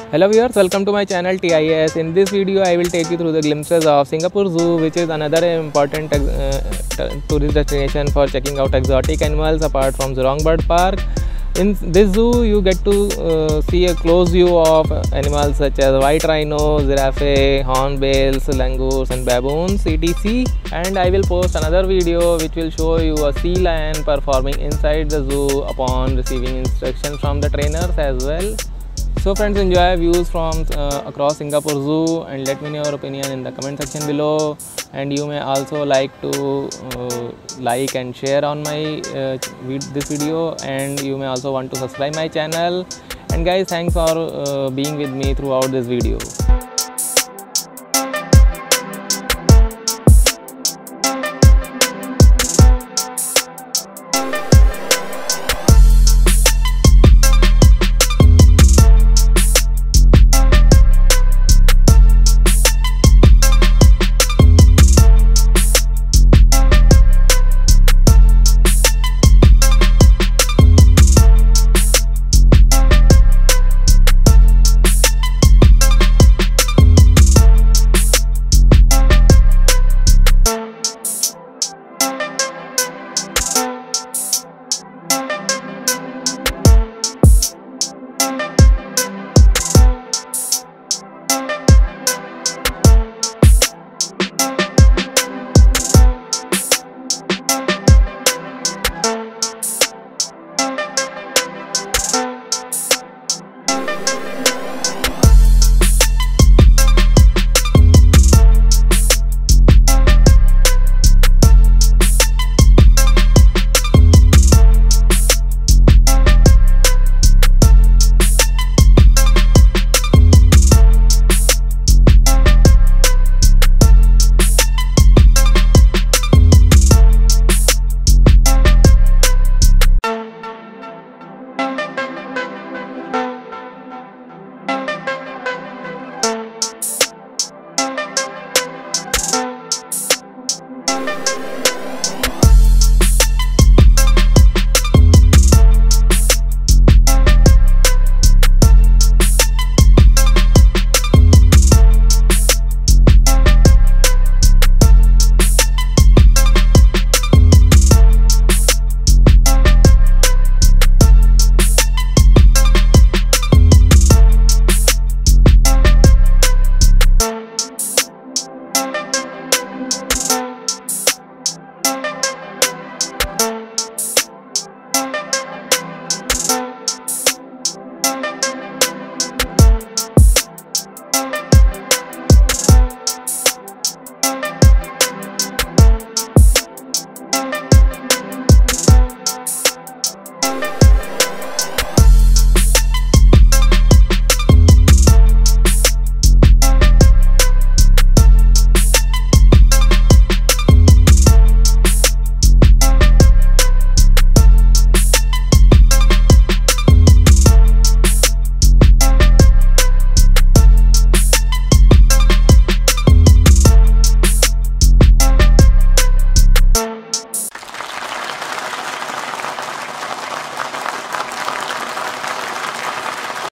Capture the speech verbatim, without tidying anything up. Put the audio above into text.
Hello viewers, welcome to my channel T I S. In this video I will take you through the glimpses of Singapore Zoo, which is another important uh, tourist destination for checking out exotic animals apart from Zurong Bird Park. In this zoo you get to uh, see a close view of animals such as white rhino, giraffe, hornbills, langurs and baboons et cetera. And I will post another video which will show you a sea lion performing inside the zoo upon receiving instructions from the trainers as well. So friends, enjoy views from uh, across Singapore Zoo and let me know your opinion in the comment section below. And you may also like to uh, like and share on my uh, vid this video, and you may also want to subscribe my channel. And guys, thanks for uh, being with me throughout this video.